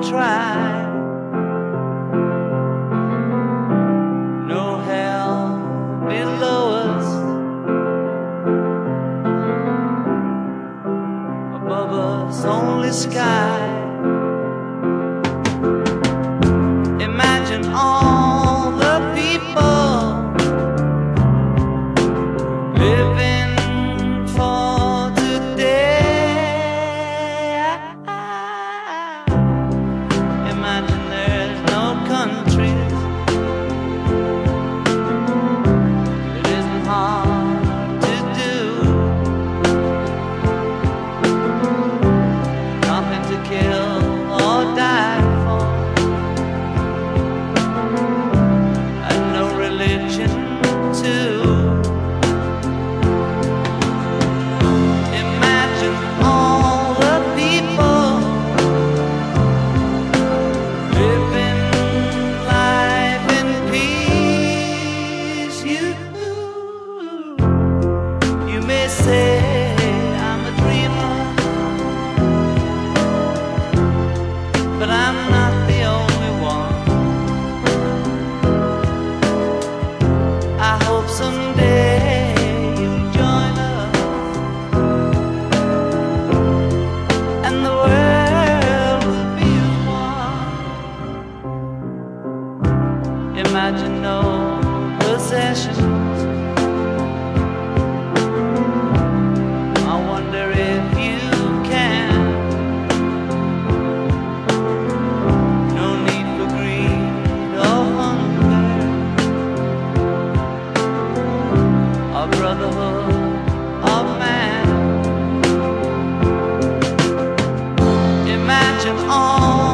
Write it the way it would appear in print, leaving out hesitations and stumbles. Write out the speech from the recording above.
try. No hell below us, above us only sky. Imagine all the people living for today. Imagine there's no countries. It isn't hard to do. Nothing to kill or die for, and no religion too. Imagine all the people living life in peace. You may say I'm a dreamer, but I'm not the only one. I hope someday you'll join us, and the world will be as one. Imagine no possessions. I wonder if you can. No need for greed or hunger, or brotherhood of man. Imagine all